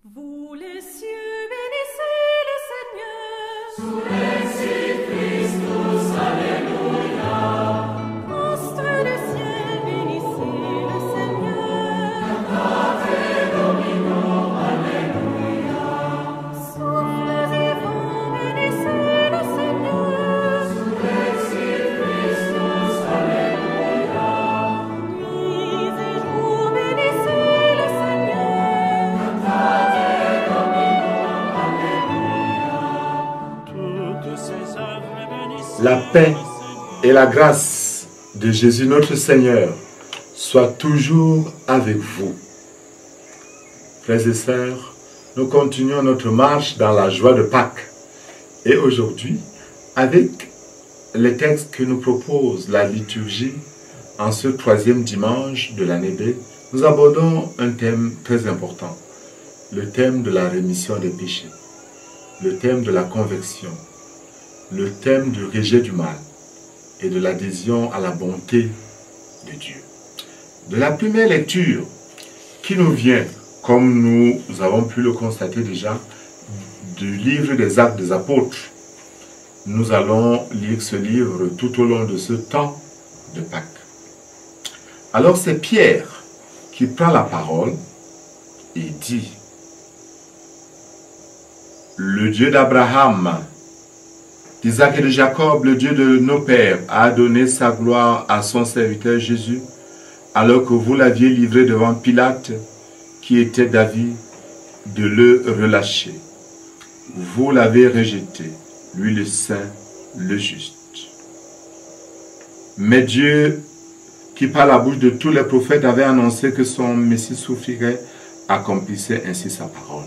Vous les cieux, bénissez le Seigneur. Sous l'exil Christus, Alléluia. Astres du ciel, bénissez le Seigneur. Cantate Domino, Alléluia. Souffles et vents, bénissez le Seigneur. Sous l'exil Christus, Alléluia. Nuits et jours, bénissez le Seigneur. Cantate Domino, Alléluia. Toutes ses œuvres bénissez La paix et la grâce de Jésus notre Seigneur soient toujours avec vous. Frères et sœurs, nous continuons notre marche dans la joie de Pâques. Et aujourd'hui, avec les textes que nous propose la liturgie en ce 3e dimanche de l'année B, nous abordons un thème très important, le thème de la rémission des péchés, le thème de la conversion, le thème du rejet du mal et de l'adhésion à la bonté de Dieu. De la première lecture qui nous vient, comme nous avons pu le constater déjà, du livre des Actes des Apôtres, nous allons lire ce livre tout au long de ce temps de Pâques. Alors c'est Pierre qui prend la parole et dit: le Dieu d'Abraham, d'Isaac et de Jacob, le Dieu de nos pères, a donné sa gloire à son serviteur Jésus, alors que vous l'aviez livré devant Pilate, qui était d'avis de le relâcher. Vous l'avez rejeté, lui le saint, le juste. Mais Dieu, qui par la bouche de tous les prophètes avait annoncé que son Messie souffrirait, accomplissait ainsi sa parole.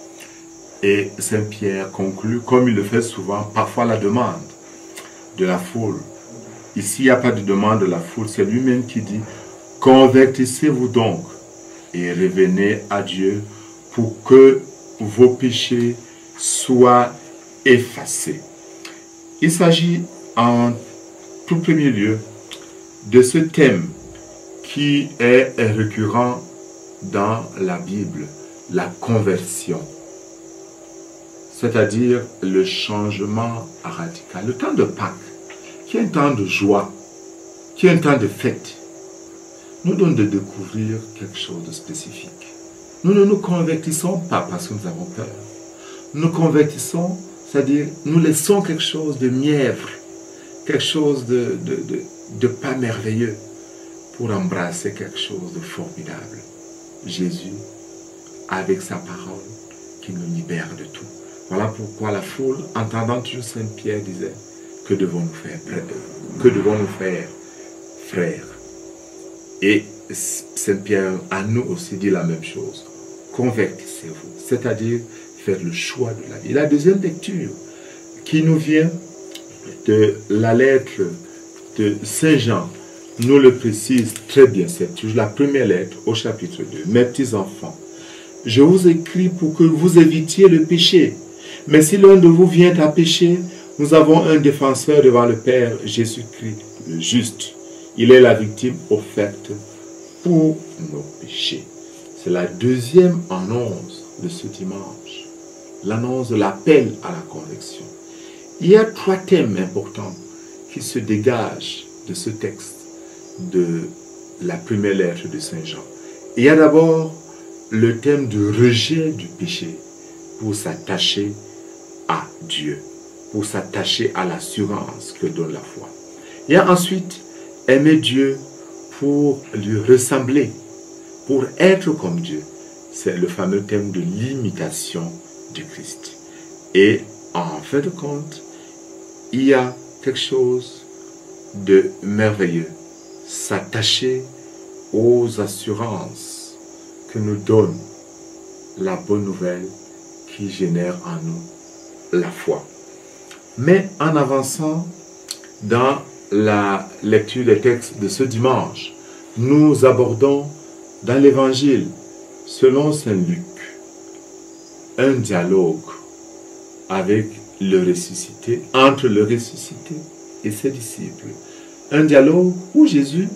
Et Saint Pierre conclut, comme il le fait souvent, parfois la demande de la foule. Ici, il n'y a pas de demande de la foule, c'est lui-même qui dit: convertissez-vous donc et revenez à Dieu pour que vos péchés soient effacés. Il s'agit en tout premier lieu de ce thème qui est récurrent dans la Bible, la conversion. C'est-à-dire le changement radical. Le temps de Pâques, qui est un temps de joie, qui est un temps de fête, nous donne de découvrir quelque chose de spécifique. Nous ne nous convertissons pas parce que nous avons peur. Nous nous convertissons, c'est-à-dire nous laissons quelque chose de mièvre, quelque chose de pas merveilleux pour embrasser quelque chose de formidable. Jésus, avec sa parole, qui nous libère de tout. Voilà pourquoi la foule, entendant toujours Saint Pierre, disait: que devons-nous faire, que devons-nous faire, frères? Et Saint Pierre à nous aussi dit la même chose: convertissez-vous, c'est-à-dire faire le choix de la vie. La deuxième lecture qui nous vient de la lettre de Saint Jean nous le précise très bien. C'est toujours la première lettre au chapitre 2. Mes petits enfants, je vous écris pour que vous évitiez le péché. Mais si l'un de vous vient à pécher, nous avons un défenseur devant le Père, Jésus-Christ, le juste. Il est la victime offerte pour nos péchés. C'est la deuxième annonce de ce dimanche, l'annonce de l'appel à la conversion. Il y a 3 thèmes importants qui se dégagent de ce texte de la première lettre de Saint Jean. Il y a d'abord le thème du rejet du péché pour s'attacher à Dieu, pour s'attacher à l'assurance que donne la foi. Il y a ensuite aimer Dieu pour lui ressembler, pour être comme Dieu. C'est le fameux thème de l'imitation du Christ. Et en fin de compte, il y a quelque chose de merveilleux, s'attacher aux assurances que nous donne la bonne nouvelle qui génère en nous la foi. Mais en avançant dans la lecture des textes de ce dimanche, nous abordons dans l'évangile selon Saint Luc un dialogue avec le ressuscité, entre le ressuscité et ses disciples. Un dialogue où Jésus,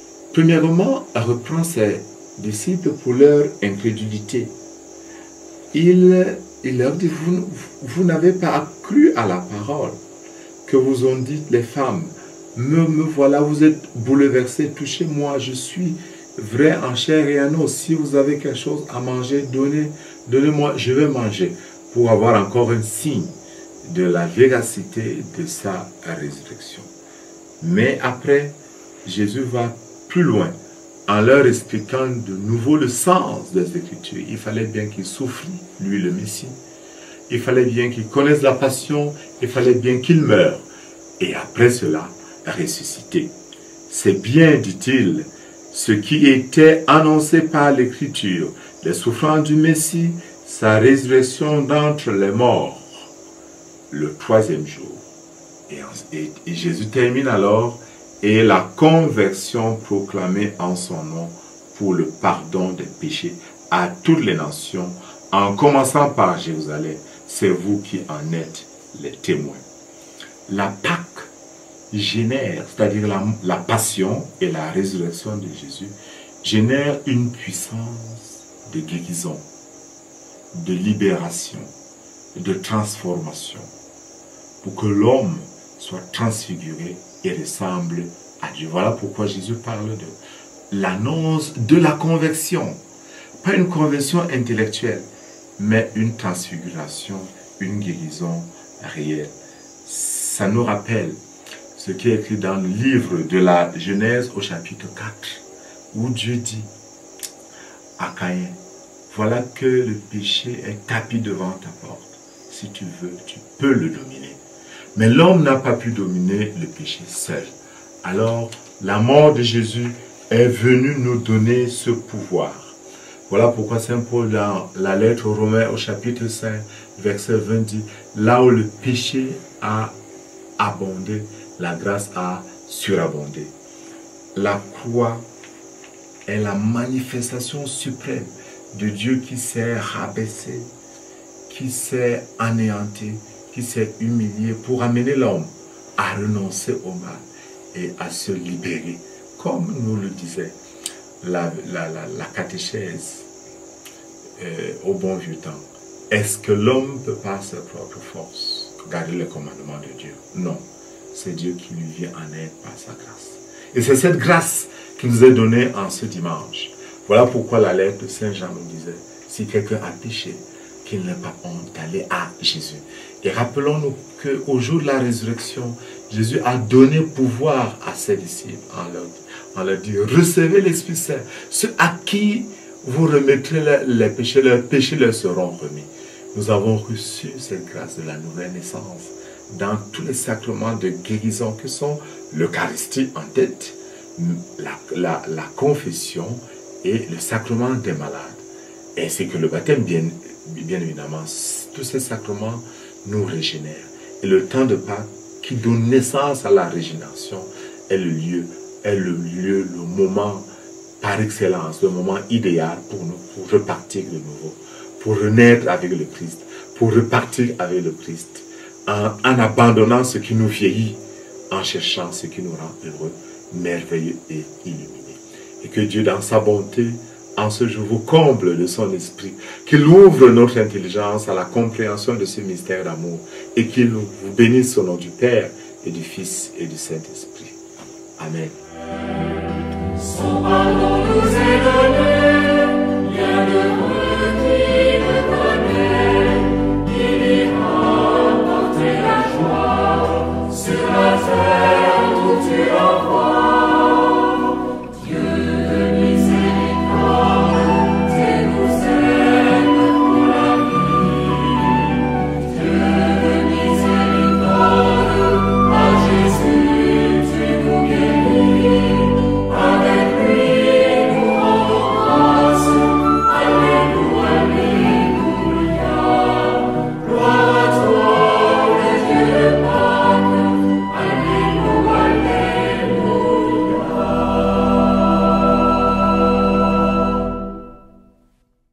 premièrement, reprend ses disciples pour leur incrédulité. il leur dit, vous n'avez pas cru à la parole que vous ont dit les femmes. Me voilà, vous êtes bouleversés, touchez moi, je suis vrai en chair et en os. Si vous avez quelque chose à manger, donnez-moi, je vais manger, pour avoir encore un signe de la véracité de sa résurrection. Mais après, Jésus va plus loin en leur expliquant de nouveau le sens des Écritures. Il fallait bien qu'il souffre, lui le Messie. Il fallait bien qu'il connaisse la passion. Il fallait bien qu'il meure. Et après cela, ressusciter. C'est bien, dit-il, ce qui était annoncé par l'Écriture, les souffrances du Messie, sa résurrection d'entre les morts, le troisième jour. Et Jésus termine alors, et la conversion proclamée en son nom pour le pardon des péchés à toutes les nations, en commençant par Jérusalem. C'est vous qui en êtes les témoins. La Pâque génère, c'est-à-dire la passion et la résurrection de Jésus, génère une puissance de guérison, de libération, de transformation, pour que l'homme soit transfiguré et ressemble à Dieu. Voilà pourquoi Jésus parle de l'annonce de la conversion. Pas une conversion intellectuelle, mais une transfiguration, une guérison réelle. Ça nous rappelle ce qui est écrit dans le livre de la Genèse au chapitre 4, où Dieu dit à Caïn, voilà que le péché est tapis devant ta porte. Si tu veux, tu peux le dominer. Mais l'homme n'a pas pu dominer le péché seul. Alors, la mort de Jésus est venue nous donner ce pouvoir. Voilà pourquoi Saint Paul, dans la lettre aux Romains au chapitre 5, verset 20, dit, là où le péché a abondé, la grâce a surabondé. La croix est la manifestation suprême de Dieu qui s'est rabaissé, qui s'est anéanti, qui s'est humilié pour amener l'homme à renoncer au mal et à se libérer. Comme nous le disait la catéchèse au bon vieux temps. Est-ce que l'homme peut par sa propre force garder les commandements de Dieu? Non. C'est Dieu qui lui vient en aide par sa grâce. Et c'est cette grâce qui nous est donnée en ce dimanche. Voilà pourquoi la lettre de Saint Jean nous disait, si quelqu'un a péché, qu'il n'ait pas honte d'aller à Jésus. Et rappelons-nous qu'au jour de la résurrection, Jésus a donné pouvoir à ses disciples en leur disant, recevez l'Esprit Saint, ceux à qui vous remettrez les péchés, leurs péchés leur seront remis. Nous avons reçu cette grâce de la nouvelle naissance dans tous les sacrements de guérison que sont l'Eucharistie en tête, la confession et le sacrement des malades. Ainsi que le baptême, bien évidemment, tous ces sacrements nous régénèrent. Et le temps de Pâques, qui donne naissance à la régénération, est le moment par excellence, le moment idéal pour nous, pour repartir de nouveau, pour renaître avec le Christ, pour repartir avec le Christ, en abandonnant ce qui nous vieillit, en cherchant ce qui nous rend heureux, merveilleux et illuminés. Et que Dieu, dans sa bonté, en ce jour, vous comble de son esprit, qu'il ouvre notre intelligence à la compréhension de ce mystère d'amour et qu'il vous bénisse au nom du Père et du Fils et du Saint-Esprit. Amen. Son pardon nous est donné.